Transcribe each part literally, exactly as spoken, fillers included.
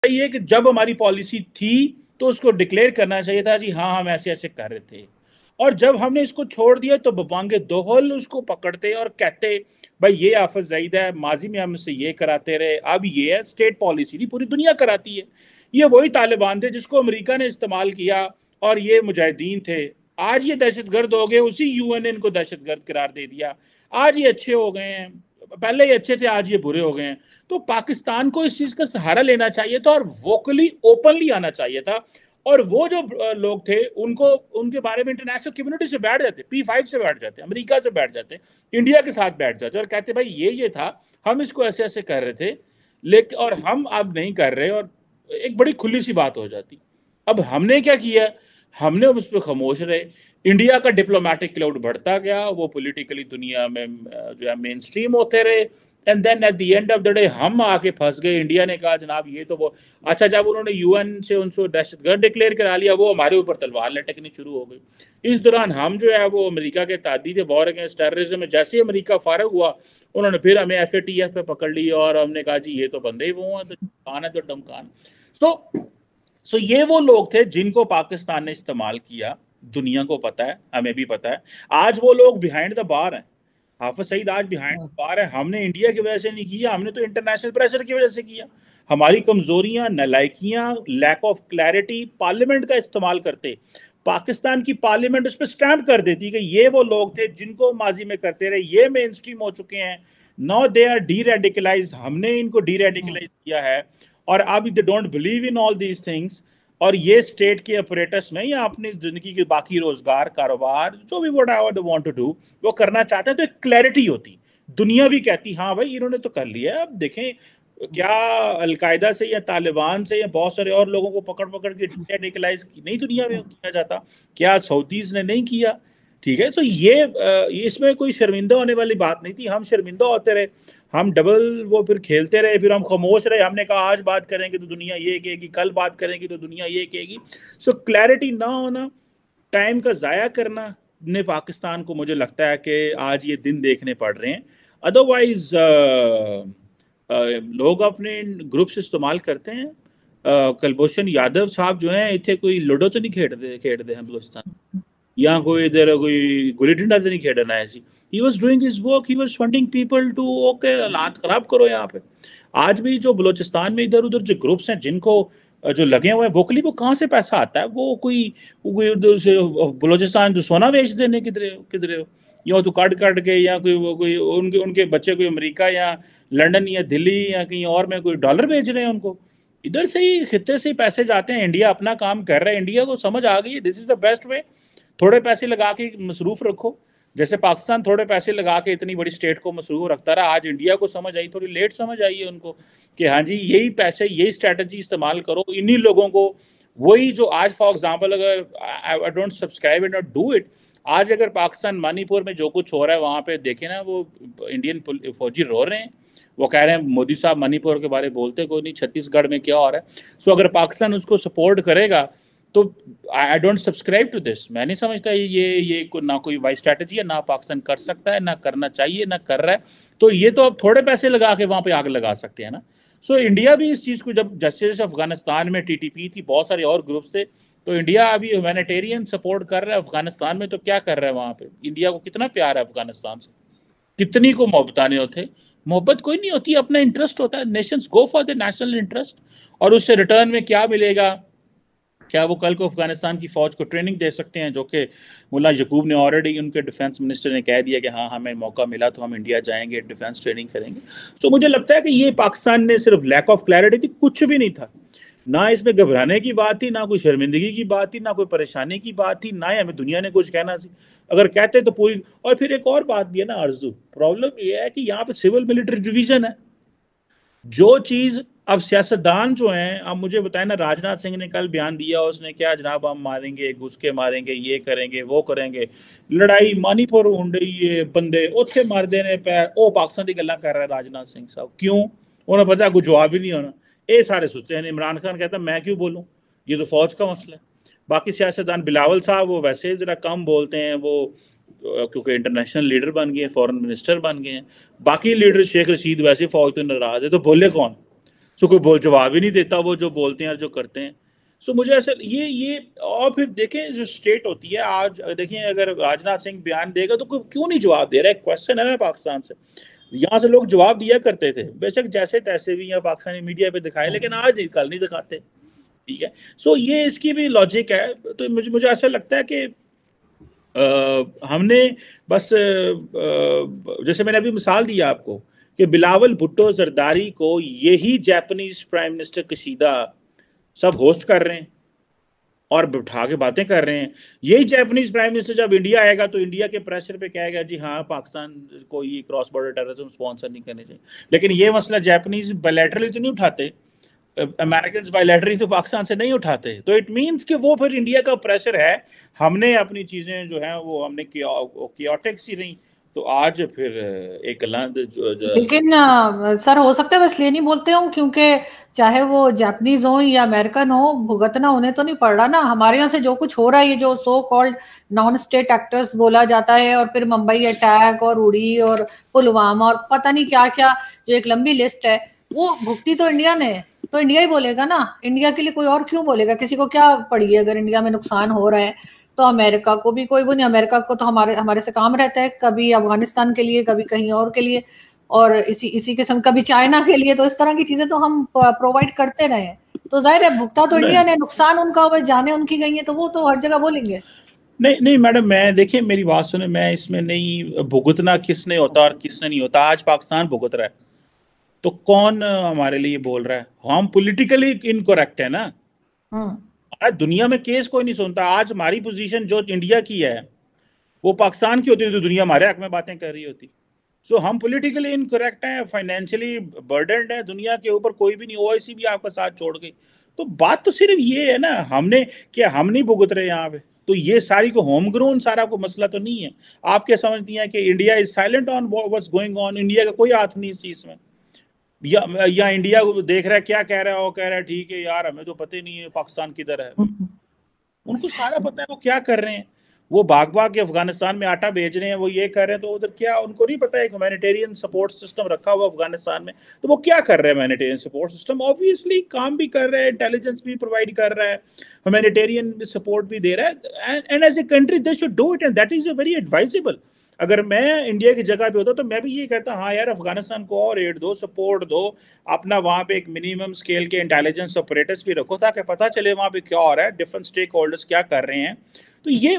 ये कि जब हमारी पॉलिसी थी तो उसको डिक्लेयर करना चाहिए था, जी हाँ हम ऐसे ऐसे कर रहे थे, और जब हमने इसको छोड़ दिया तो बबांगे दोहल उसको पकड़ते और कहते भाई ये हाफिज सईद है, माजी में हम इससे ये कराते रहे, अब ये है स्टेट पॉलिसी नहीं पूरी दुनिया कराती है। ये वही तालिबान थे जिसको अमेरिका ने इस्तेमाल किया और ये मुजाहिदीन थे, आज ये दहशतगर्द हो गए, उसी यूएन ने इनको दहशतगर्द करार दे दिया, आज ये अच्छे हो गए हैं, पहले ये अच्छे थे आज ये बुरे हो गए हैं। तो पाकिस्तान को इस चीज का सहारा लेना चाहिए था और वोकली ओपनली आना चाहिए था, और वो जो लोग थे उनको उनके बारे में इंटरनेशनल कम्युनिटी से बैठ जाते, पी फाइव से बैठ जाते, अमेरिका से बैठ जाते, इंडिया के साथ बैठ जाते और कहते भाई ये ये था, हम इसको ऐसे ऐसे कर रहे थे लेकिन और हम अब नहीं कर रहे, और एक बड़ी खुली सी बात हो जाती। अब हमने क्या किया, हमने उस पर खामोश रहे, इंडिया का डिप्लोमेटिक क्लाउड बढ़ता गया, वो पॉलिटिकली दुनिया में जो है मेन स्ट्रीम होते रहे, and then at the end of the day हम आके फंस गए। इंडिया ने कहा जनाब ये तो वो अच्छा, जब उन्होंने यूएन से उनको दहशतगर्द डिक्लेयर करा लिया, वो हमारे ऊपर तलवार लटकनी शुरू हो गई। इस दौरान हम जो है वो अमेरिका के तादी थे, वॉर अगेंस्ट टेररिज्म में, जैसे ही अमेरिका फारग हुआ उन्होंने फिर हमें एफ ए टी एफ पे पकड़ लिया और हमने कहा जी ये तो बंदे ही वो हैं, तो डमकान है तो डमकान। सो सो ये वो लोग थे जिनको पाकिस्तान ने इस्तेमाल किया, दुनिया को पता है, हमें भी पता है। आज वो लोग बिहाइंड द बार हैं, हाफिज सईद आज बिहाइंड द बार है। हमने इंडिया की वजह से नहीं किया, हमने तो इंटरनेशनल प्रेशर की वजह से किया। हमारी कमजोरियां, नालायकियां, लैक ऑफ क्लैरिटी, पार्लियामेंट का इस्तेमाल करते, पाकिस्तान की पार्लियामेंट उस पर स्टैम्प कर देती कि ये वो लोग थे जिनको माजी में करते रहे, ये मेन स्ट्रीम हो चुके हैं, now they are deradicalise, हमने इनको डी रेडिकलाइज किया है, और अब they don't believe in all these things, और ये स्टेट के ऑपरेटर्स में या अपनी जिंदगी के बाकी रोजगार, कारोबार, जो भी whatever they want to do वो करना चाहते हैं, तो एक क्लैरिटी होती, दुनिया भी कहती हाँ भाई इन्होंने तो कर लिया। अब देखें क्या अलकायदा से या तालिबान से या बहुत सारे और लोगों को पकड़ पकड़ के डिकलाइज नहीं दुनिया में किया जाता, क्या सऊदीज ने नहीं किया? ठीक है, तो ये इसमें कोई शर्मिंदा होने वाली बात नहीं थी, हम शर्मिंदा होते रहे, हम डबल वो फिर खेलते रहे, फिर हम खामोश रहे, हमने कहा आज बात करेंगे तो दुनिया ये कहेगी, कल बात करेंगे तो दुनिया ये कहेगी। सो क्लैरिटी ना होना, टाइम का ज़ाया करना ने पाकिस्तान को, मुझे लगता है कि आज ये दिन देखने पड़ रहे हैं। अदरवाइज लोग अपने ग्रुप्स इस्तेमाल करते हैं। कुलभूषण यादव साहब जो हैं इतने कोई लूडो तो नहीं खेड़ते खेड़ते हैं बलूचिस्तान, या कोई इधर कोई गुल्ली डंडा तो नहीं खेड़ना है ऐसी। He was doing his work, he was funding people to okay हालात खराब करो यहाँ पे। आज भी जो बलूचिस्तान में इधर उधर जो ग्रुप्स हैं जिनको जो लगे हुए हैं वोकली, वो कहाँ से पैसा आता है? वो कोई कोई उधर से बलूचिस्तान जो सोना बेच देने किधरे किधरे हो, या तो काट काट के, या कोई वो कोई उनके उनके बच्चे कोई अमेरिका या लंदन या दिल्ली या कहीं और में कोई डॉलर बेच रहे हैं उनको, इधर से ही खित्ते से ही पैसे जाते हैं। इंडिया अपना काम कर रहा है, इंडिया को समझ आ गई है this is the best way, थोड़े पैसे लगा के मसरूफ रखो, जैसे पाकिस्तान थोड़े पैसे लगा के इतनी बड़ी स्टेट को मसरूफ रखता रहा। आज इंडिया को समझ आई, थोड़ी लेट समझ आई है उनको कि हाँ जी यही पैसे, यही स्ट्रेटजी इस्तेमाल करो, इन्हीं लोगों को, वही जो आज फॉर एग्जांपल अगर I don't subscribe and not do it, आज अगर पाकिस्तान मणिपुर में जो कुछ हो रहा है वहाँ पे देखे ना, वो इंडियन फौजी रो रहे हैं, वो कह रहे हैं मोदी साहब मणिपुर के बारे में बोलते कोई नहीं, छत्तीसगढ़ में क्या हो रहा है। सो अगर पाकिस्तान उसको सपोर्ट करेगा तो I don't subscribe to this, मैं नहीं समझता ये ये को, ना कोई वाइस स्ट्रैटेजी है, ना पाकिस्तान कर सकता है, ना करना चाहिए, ना कर रहा है। तो ये तो अब थोड़े पैसे लगा के वहाँ पे आग लगा सकते हैं ना। सो so, इंडिया भी इस चीज़ को, जब जैसे जैसे अफगानिस्तान में टीटीपी थी, बहुत सारे और ग्रुप्स थे, तो इंडिया अभी ह्यूमैनिटेरियन सपोर्ट कर रहा है अफगानिस्तान में, तो क्या कर रहा है वहाँ पे? इंडिया को कितना प्यार है अफगानिस्तान से, कितनी को मोहब्बताने होते, मोहब्बत कोई नहीं होती, अपना इंटरेस्ट होता है, nations go for the national interest, और उससे रिटर्न में क्या मिलेगा? क्या वो कल को अफगानिस्तान की फौज को ट्रेनिंग दे सकते हैं, जो कि मुल्ला यकूब ने ऑलरेडी, उनके डिफेंस मिनिस्टर ने कह दिया कि हाँ हमें मौका मिला तो हम इंडिया जाएंगे, डिफेंस ट्रेनिंग करेंगे। तो मुझे लगता है कि ये पाकिस्तान ने सिर्फ लैक ऑफ क्लैरिटी थी, कुछ भी नहीं था, ना इसमें घबराने की बात थी, ना कोई शर्मिंदगी की बात थी, ना कोई परेशानी की बात थी, ना ही हमें दुनिया ने कुछ कहना थी। अगर कहते तो पूरी, और फिर एक और बात भी है ना आरजू, प्रॉब्लम ये है कि यहाँ पे सिविल मिलिट्री डिवीजन है, जो चीज अब सियासतदान जो हैं, अब मुझे बताए ना, राजनाथ सिंह ने कल बयान दिया, उसने क्या जनाब हम मारेंगे, घुस के मारेंगे, ये करेंगे वो करेंगे, लड़ाई मणिपुर हुंडई ये बंदे उत्थे मार देने पे ओ पाकिस्तान की गल्ला कर रहा है राजनाथ सिंह साहब, क्यों? उन्हें पता है कुछ जवाब ही नहीं होना, ये सारे सोचते हैं। इमरान खान कहता है मैं क्यों बोलूँ, ये तो फौज का मसला है। बाकी सियासतदान, बिलावल साहब वो वैसे जरा कम बोलते हैं, वो क्योंकि इंटरनेशनल लीडर बन गए, फॉरेन मिनिस्टर बन गए हैं। बाकी लीडर शेख रशीद वैसे फौज तो नाराज है, तो बोले कौन? सो कोई बोल जवाब ही नहीं देता वो जो बोलते हैं और जो करते हैं। सो मुझे ऐसा ये ये और फिर देखें जो स्टेट होती है, आज देखें अगर राजनाथ सिंह बयान देगा तो कोई क्यों नहीं जवाब दे रहा है, क्वेश्चन है ना पाकिस्तान से। यहाँ से लोग जवाब दिया करते थे बेशक जैसे तैसे भी यहाँ पाकिस्तानी मीडिया पे दिखाए, लेकिन आज नहीं, कल नहीं दिखाते, ठीक है। सो ये इसकी भी लॉजिक है। तो मुझे मुझे ऐसा लगता है कि आ, हमने बस आ, जैसे मैंने अभी मिसाल दिया आपको कि बिलावल भुट्टो जरदारी को यही जापानीज प्राइम मिनिस्टर कशीदा सब होस्ट कर रहे हैं और बिठा के बातें कर रहे हैं। यही जापानीज प्राइम मिनिस्टर जब इंडिया आएगा तो इंडिया के प्रेशर पे कहेगा जी हाँ पाकिस्तान को ये क्रॉस बॉर्डर टेररिज्म स्पॉन्सर नहीं करने चाहिए। लेकिन ये मसला जापानीज बायलैटरली तो नहीं उठाते, अमेरिकन बायलैटरली तो पाकिस्तान से नहीं उठाते। तो इट मीन्स कि वो फिर इंडिया का प्रेशर है, हमने अपनी चीजें जो है वो हमने कियोटिक सी रही, तो आज फिर एक जो, जो लेकिन आ, सर हो सकता है बस इसलिए नहीं बोलते हूँ क्योंकि चाहे वो जापानीज हो या अमेरिकन हो, भुगतना उन्हें तो नहीं पड़ रहा ना। हमारे यहाँ से जो कुछ हो रहा है, ये जो so called non state actors बोला जाता है, और फिर मुंबई अटैक और उड़ी और पुलवामा और पता नहीं क्या क्या जो एक लंबी लिस्ट है, वो भुगती तो इंडिया ने, तो इंडिया ही बोलेगा ना। इंडिया के लिए कोई और क्यों बोलेगा? किसी को क्या पड़ी है अगर इंडिया में नुकसान हो रहा है तो अमेरिका को भी कोई वो नहीं। अमेरिका को तो हमारे हमारे से काम रहता है, कभी अफगानिस्तान के लिए, कभी कहीं और के लिए, और इसी इसी किस्म कभी चाइना के लिए। तो इस तरह की चीजें तो हम प्रोवाइड करते रहे हैं, तो जाहिर है भुगता तो इंडिया ने, नुकसान उनका हुआ, जाने उनकी गई है, तो वो तो हर जगह बोलेंगे। नहीं नहीं मैडम, मैं देखिए मेरी बात सुने, मैं इसमें नहीं भुगतना किसने होता और किसने नहीं होता। आज पाकिस्तान भुगत रहा है तो कौन हमारे लिए बोल रहा है? हम पॉलिटिकली इनकरेक्ट है ना। आज दुनिया में केस कोई नहीं सुनता। आज हमारी पोजीशन जो इंडिया की है वो पाकिस्तान की होती तो दुनिया हमारे हक में बातें कर रही होती। सो so, हम पॉलिटिकली इनकरेक्ट हैं, फाइनेंशियली बर्डनड है, दुनिया के ऊपर कोई भी नहीं, ओआईसी भी आपका साथ छोड़ गई। तो बात तो सिर्फ ये है ना, हमने क्या हम नहीं भुगत रहे यहाँ पे? तो ये सारी को होम ग्रोन सारा को मसला तो नहीं है। आप क्या समझती हैं कि India is silent on what's going on? India का कोई हाथ नहीं इस चीज में, या या इंडिया को देख रहा है क्या कह रहा है, वो कह रहा है ठीक है यार हमें तो पता ही नहीं है पाकिस्तान किधर है। उनको सारा पता है वो क्या कर रहे हैं। वो भाग भाग के अफगानिस्तान में आटा भेज रहे हैं, वो ये कर रहे हैं, तो उधर क्या उनको नहीं पता है ह्यूमैनिटेरियन सपोर्ट सिस्टम रखा हुआ अफगानिस्तान में, तो वो क्या कर रहे हैं? ह्यूमैनिटेरियन सपोर्ट सिस्टम ऑब्वियसली काम भी कर रहा है, इंटेलिजेंस भी प्रोवाइड कर रहा है, ह्यूमैनिटेरियन सपोर्ट भी दे रहा है, and as a country they should do it, and that is a very advisable. अगर मैं इंडिया की जगह पे होता तो मैं भी ये कहता हाँ यार अफगानिस्तान को और एड दो, सपोर्ट दो, अपना वहाँ पे एक मिनिमम स्केल के इंटेलिजेंस ऑपरेटर्स भी रखो ताकि पता चले वहाँ पे क्या हो रहा है, डिफरेंट स्टेक होल्डर्स क्या कर रहे हैं। तो ये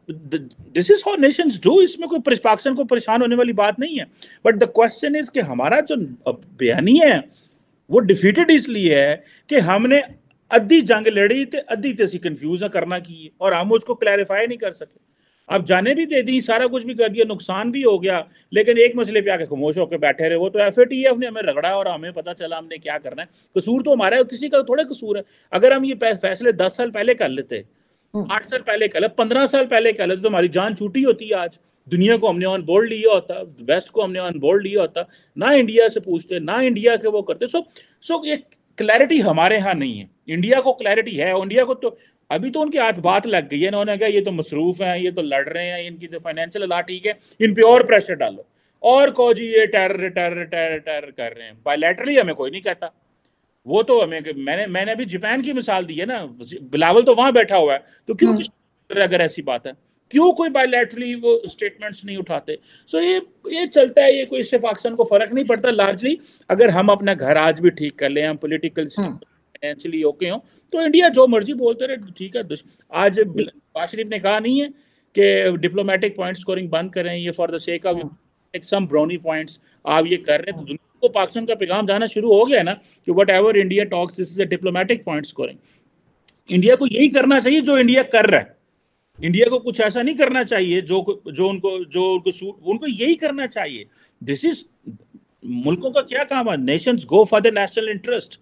this is how nations do. इसमें कोई पाकिस्तान को परेशान होने वाली बात नहीं है। बट द क्वेश्चन इज कि हमारा जो बयानी है वो डिफीटेड इसलिए है कि हमने अद्धी जंग लड़ी थे, अद्धी ते कंफ्यूज करना की और हम उसको क्लैरिफाई नहीं कर सके। अब जाने भी दे दी, सारा कुछ भी कर दिया, नुकसान भी हो गया, लेकिन एक मसले पे आके खामोश होकर बैठे रहे। वो तो एफ ए टी एफ ने हमें रगड़ा और हमें पता चला हमने क्या करना है। कसूर तो हमारा है, किसी का थोड़ा कसूर है। अगर हम ये फैसले दस साल पहले कर लेते, आठ साल पहले कर लेते, पंद्रह साल पहले कर लेते, तो हमारी जान छूटी होती है। आज दुनिया को हमने ऑन बोर्ड लिया होता, वेस्ट को हमने ऑन बोर्ड लिया होता, ना इंडिया से पूछते, ना इंडिया के वो करते। सो सो ये क्लैरिटी हमारे यहाँ नहीं है। इंडिया को क्लैरिटी है, इंडिया को तो अभी तो उनके हाथ बात लग गई है, इन्होंने कहा ये तो मसरूफ हैं, ये तो लड़ रहे हैं, इनकी तो फाइनेंशियल ला ठीक है, इन पे और प्रेशर डालो और कहो जी ये टेरर टेरर टेरर टेरर कर रहे हैं। बायलैटरली हमें कोई नहीं कहता, वो तो हमें मैंने मैंने अभी जापान की मिसाल दी है ना, बिलावल तो वहां बैठा हुआ है, तो क्यों अगर ऐसी बात है क्यों कोई बायलैटरली वो स्टेटमेंट्स नहीं उठाते? सो ये ये चलता है, ये कोई इससे पाकिस्तान को फर्क नहीं पड़ता लार्जली। अगर हम अपना घर आज भी ठीक कर लें, हम पोलिटिकल फाइनेंशियली ओके हों, तो इंडिया जो मर्जी बोलते रहे, ठीक है। आज नवाज शरीफ ने कहा नहीं है कि डिप्लोमेटिक पॉइंट स्कोरिंग बंद करें, ये for the sake of some brownie points आप ये कर रहे हैं, तो दुनिया को पाकिस्तान का पैगाम जाना शुरू हो गया ना कि whatever India talks this is a diplomatic point scoring. India को यही करना चाहिए जो इंडिया कर रहा है। इंडिया को कुछ ऐसा नहीं करना चाहिए जो जो उनको जो उनको उनको यही करना चाहिए। दिस इज मुल्कों का क्या काम है? Nations go for the national interest.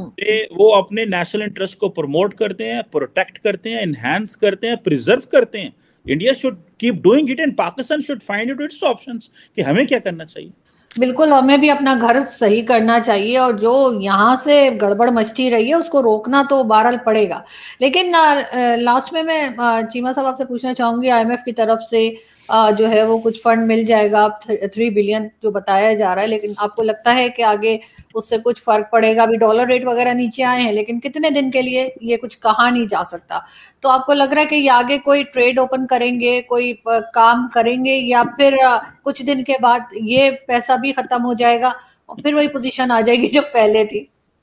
वो अपने नेशनल इंटरेस्ट को प्रमोट करते हैं, प्रोटेक्ट करते हैं, एनहांस करते हैं, प्रिजर्व करते हैं। India should keep doing it and Pakistan should find it it's options कि हमें क्या करना चाहिए। बिल्कुल, हमें भी अपना घर सही करना चाहिए, और जो यहाँ से गड़बड़ मचती रही है उसको रोकना तो बहरहाल पड़ेगा। लेकिन लास्ट में मैं चीमा साहब आपसे पूछना चाहूंगी, आईएमएफ की तरफ से जो है वो कुछ फंड मिल जाएगा, थ्री बिलियन जो बताया जा रहा है, लेकिन आपको लगता है कि आगे उससे कुछ फर्क पड़ेगा? अभी डॉलर रेट वगैरह नीचे आए हैं, लेकिन कितने दिन के लिए ये कुछ कहा नहीं जा सकता। तो आपको लग रहा है कि ये आगे कोई ट्रेड ओपन करेंगे, कोई काम करेंगे, या फिर कुछ दिन के बाद ये पैसा भी खत्म हो जाएगा और फिर वही पोजीशन आ जाएगी जो पहले थी?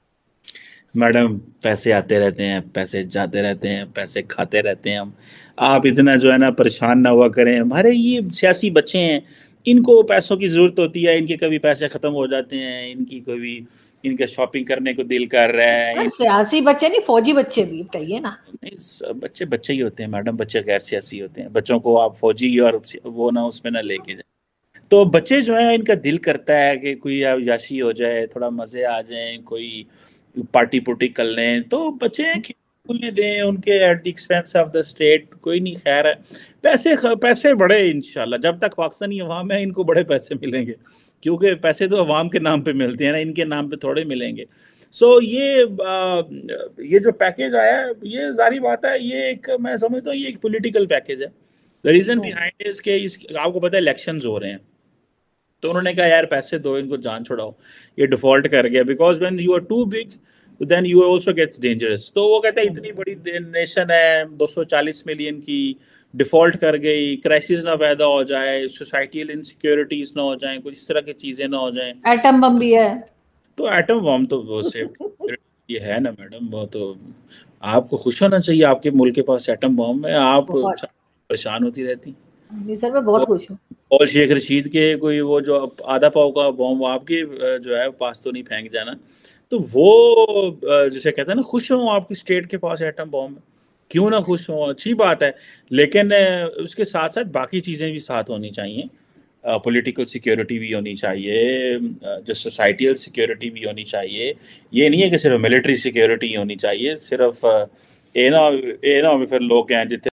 मैडम, पैसे आते रहते हैं, पैसे जाते रहते हैं, पैसे खाते रहते हैं हम। आप इतना जो है ना परेशान ना हुआ करें। हमारे ये सियासी बच्चे हैं, इनको पैसों की ज़रूरत होती है, इनके कभी पैसे ख़त्म हो जाते हैं, इनकी कभी इनका शॉपिंग करने को दिल कर रहा है। सियासी बच्चे नहीं, फौजी बच्चे भी कहिए ना। नहीं, बच्चे बच्चे ही होते हैं मैडम, बच्चे गैर सियासी होते हैं। बच्चों को आप फौजी और वो ना उसमें ना लेके जाए। तो बच्चे जो है इनका दिल करता है कि कोई याशी हो जाए, थोड़ा मज़े आ जाए, कोई पार्टी पुर्टी कर लें, तो बच्चे खेलने दें उनके at the expense of the state, कोई नहीं। खैर है, पैसे पैसे बड़े इंशाल्लाह, जब तक पाकिस्तानी अवाम है इनको बड़े पैसे मिलेंगे, क्योंकि पैसे तो अवाम के नाम पे मिलते हैं ना, इनके नाम पे थोड़े मिलेंगे। सो so, ये आ, ये जो पैकेज आया है, ये जारी बात है, ये एक मैं समझता हूँ ये एक पॉलिटिकल पैकेज है। द रीज़न बिहाइंड इज के इस, आपको पता है इलेक्शंस हो रहे हैं, तो उन्होंने कहा यार पैसे दो, इनको जान छुड़ाओ, ये डिफॉल्ट कर गया, because when you are too big then you also gets dangerous. तो वो कहते हैं इतनी बड़ी नेशन है, दो सौ चालीस मिलियन की, डिफॉल्ट कर गई, क्राइसिस ना पैदा हो जाए, सोसाइटियल इनसिक्योरिटीज ना हो जाए, कुछ इस तरह की चीजें ना हो जाए। एटम बम भी है, तो एटम बम तो वो सेफ्टी ये है ना मैडम, वो तो आपको खुश होना चाहिए, आपके मुल्क के पास एटम बम है, आप परेशान होती रहती। सर मैं बहुत खुश हूँ। और शेख रशीद के कोई वो जो आधा पाव का बॉम्ब आपके जो है पास तो नहीं फेंक जाना। तो वो जिसे कहते हैं ना, खुश हो आपकी स्टेट के पास एटम बॉम्ब, क्यों ना खुश हो, अच्छी बात है। लेकिन उसके साथ साथ बाकी चीज़ें भी साथ होनी चाहिए, पॉलिटिकल सिक्योरिटी भी होनी चाहिए, जो सोसाइटियल सिक्योरिटी भी होनी चाहिए। ये नहीं है कि सिर्फ मिलिट्री सिक्योरिटी होनी चाहिए, सिर्फ ये ना ये ना फिर लोग हैं जितने